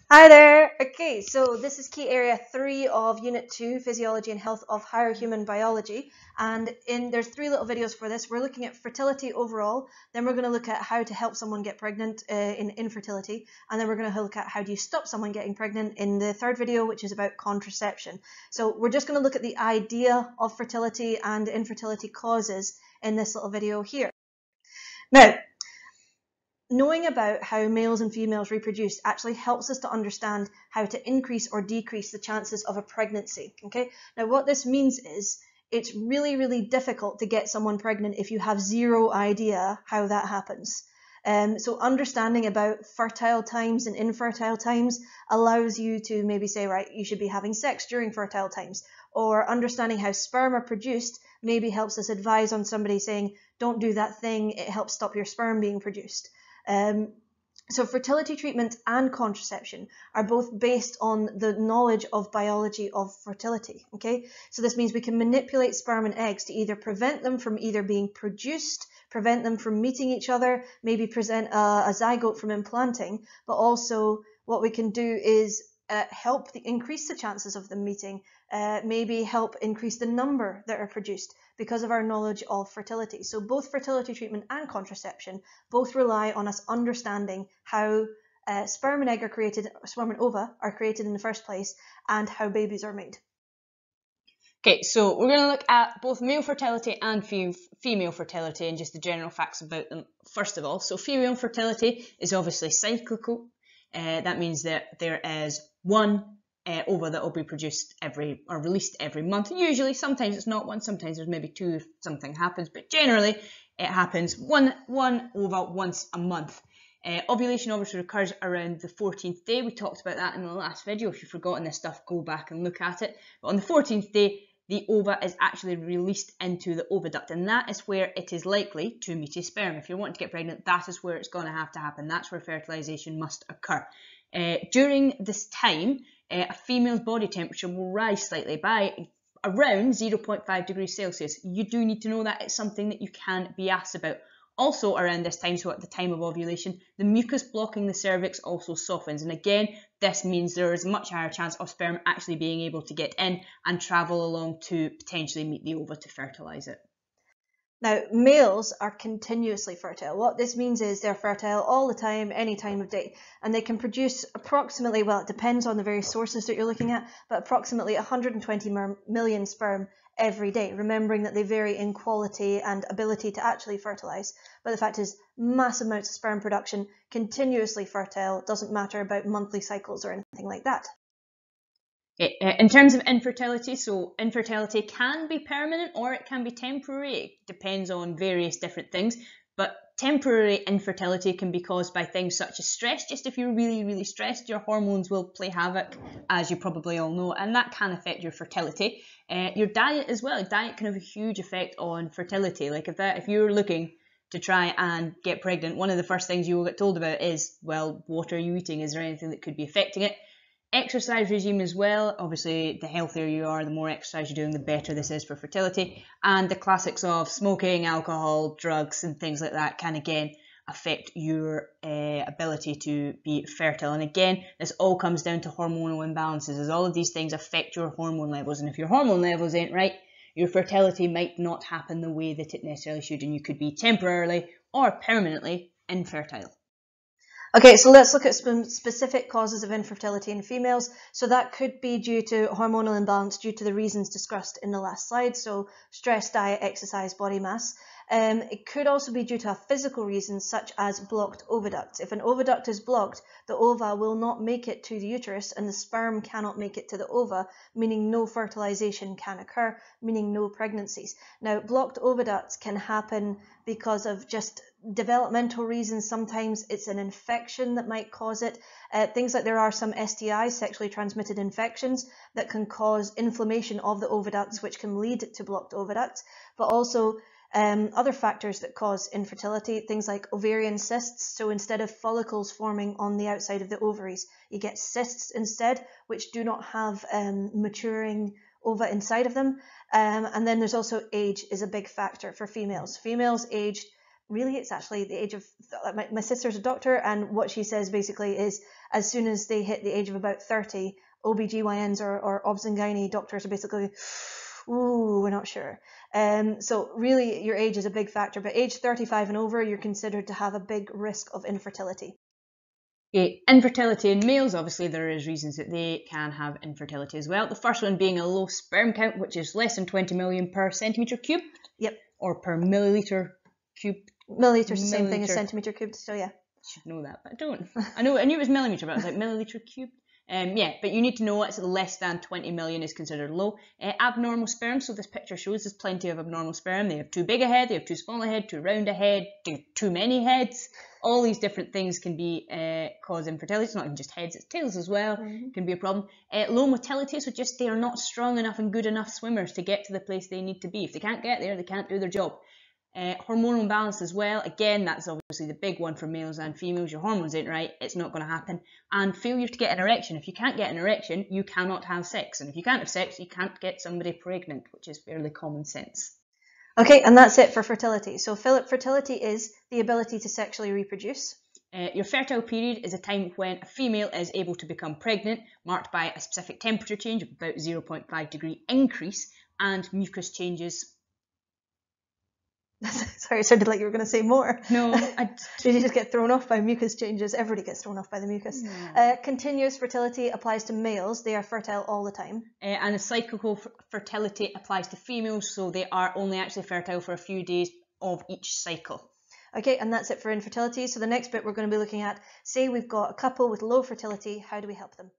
Hi there. Okay, so this is key area 3 of Unit 2, Physiology and Health of Higher Human Biology. And there's 3 little videos for this. We're looking at fertility overall, then we're going to look at how to help someone get pregnant in infertility, and then we're going to look at how do you stop someone getting pregnant in the 3rd video, which is about contraception. So we're just going to look at the idea of fertility and infertility causes in this little video here. Now, knowing about how males and females reproduce actually helps us to understand how to increase or decrease the chances of a pregnancy. Okay, now what this means is it's really, really difficult to get someone pregnant if you have zero idea how that happens. So understanding about fertile times and infertile times allows you to maybe say, right, you should be having sex during fertile times, or understanding how sperm are produced maybe helps us advise on somebody saying, don't do that thing, it helps stop your sperm being produced. So fertility treatment and contraception are both based on the knowledge of biology of fertility, okay? So this means we can manipulate sperm and eggs to either prevent them from either being produced, prevent them from meeting each other, maybe prevent a zygote from implanting, but also what we can do is help increase the chances of them meeting, maybe help increase the number that are produced because of our knowledge of fertility. So both fertility treatment and contraception both rely on us understanding how sperm and egg are created, sperm and ova are created in the first place, and how babies are made. Okay, so we're going to look at both male fertility and female fertility and just the general facts about them first of all. So female fertility is obviously cyclical. That means that there is one ova that will be produced released every month. Usually, sometimes it's not one, sometimes there's maybe two if something happens, but generally it happens one ova once a month. Ovulation obviously occurs around the 14th day. We talked about that in the last video. If you've forgotten this stuff, go back and look at it. But on the 14th day, the ova is actually released into the oviduct, and that is where it is likely to meet a sperm. If you're wanting to get pregnant, that is where it's going to have to happen. That's where fertilization must occur. During this time, a female's body temperature will rise slightly by around 0.5 degrees Celsius. You do need to know that. It's something that you can be asked about. Also around this time, so at the time of ovulation, the mucus blocking the cervix also softens. And again, this means there is a much higher chance of sperm actually being able to get in and travel along to potentially meet the ova to fertilize it. Now, males are continuously fertile. What this means is they're fertile all the time, any time of day, and they can produce approximately, well, it depends on the various sources that you're looking at, but approximately 120 million sperm every day, remembering that they vary in quality and ability to actually fertilize. But the fact is, massive amounts of sperm production, continuously fertile, doesn't matter about monthly cycles or anything like that. In terms of infertility, so infertility can be permanent or it can be temporary. It depends on various different things, but temporary infertility can be caused by things such as stress. Just if you're really, really stressed, your hormones will play havoc, as you probably all know, and that can affect your fertility. Your diet as well. Diet can have a huge effect on fertility. Like if you're looking to try and get pregnant, one of the first things you will get told about is, well, what are you eating? Is there anything that could be affecting it? Exercise regime as well. Obviously, the healthier you are, the more exercise you're doing, the better this is for fertility. And the classics of smoking, alcohol, drugs, and things like that can again affect your ability to be fertile. And again, this all comes down to hormonal imbalances, as all of these things affect your hormone levels. And if your hormone levels ain't right, your fertility might not happen the way that it necessarily should, and you could be temporarily or permanently infertile. Okay, so let's look at specific causes of infertility in females. So that could be due to hormonal imbalance due to the reasons discussed in the last slide. So stress, diet, exercise, body mass. It could also be due to a physical reason such as blocked oviducts. If an oviduct is blocked, the ova will not make it to the uterus and the sperm cannot make it to the ova, meaning no fertilization can occur, meaning no pregnancies. Now, blocked oviducts can happen because of just developmental reasons. Sometimes it's an infection that might cause it. Things like there are some STIs, sexually transmitted infections, that can cause inflammation of the oviducts, which can lead to blocked oviducts, but also other factors that cause infertility, things like ovarian cysts. So instead of follicles forming on the outside of the ovaries, you get cysts instead, which do not have maturing ova inside of them. And then there's also age is a big factor for females. Females aged really, it's actually the age of, my sister's a doctor, and what she says basically is as soon as they hit the age of about 30, OBGYNs or obs and gynae doctors are basically, ooh, we're not sure. So really your age is a big factor, but age 35 and over, you're considered to have a big risk of infertility. Okay, infertility in males, obviously there is reasons that they can have infertility as well. The first one being a low sperm count, which is less than 20 million per centimetre cubed. Yep. Or per milliliter cubed. Milliliter is the same thing as centimetre cubed, so yeah. I should know that, but I don't. I knew it was millimetre, but I was like milliliter cubed. Yeah, but you need to know it's less than 20 million is considered low. Abnormal sperm, so this picture shows there's plenty of abnormal sperm. They have too big a head, they have too small a head, too round a head, too many heads. All these different things can be cause infertility. It's not even just heads, it's tails as well. Can be a problem. Low motility, so just they are not strong enough and good enough swimmers to get to the place they need to be. If they can't get there, they can't do their job. Hormonal imbalance as well, again, that's obviously the big one for males and females. Your hormones ain't right, it's not going to happen. And failure to get an erection. If you can't get an erection, you cannot have sex, and if you can't have sex, you can't get somebody pregnant, which is fairly common sense. Okay, and that's it for fertility. So fertility is the ability to sexually reproduce. Your fertile period is a time when a female is able to become pregnant, marked by a specific temperature change of about 0.5 degree increase and mucus changes. Sorry, it sounded like you were going to say more. No. Did you just get thrown off by mucus changes? Everybody gets thrown off by the mucus. No. Continuous fertility applies to males. They are fertile all the time. And the cyclical fertility applies to females, so they are only actually fertile for a few days of each cycle. Okay, and that's it for infertility. So the next bit we're going to be looking at, say we've got a couple with low fertility, how do we help them?